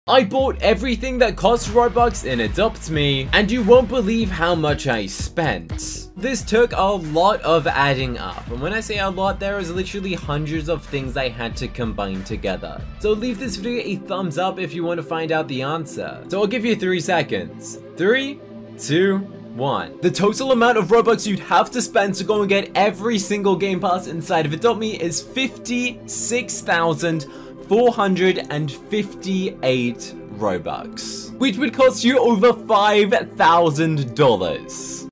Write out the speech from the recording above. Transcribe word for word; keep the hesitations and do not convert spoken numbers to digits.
I bought everything that costs Robux in Adopt Me, and you won't believe how much I spent. This took a lot of adding up, and when I say a lot, there is literally hundreds of things I had to combine together. So leave this video a thumbs up if you want to find out the answer. So I'll give you three seconds. Three, two, one. The total amount of Robux you'd have to spend to go and get every single game pass inside of Adopt Me is fifty-six thousand four hundred fifty-eight Robux, which would cost you over five thousand dollars.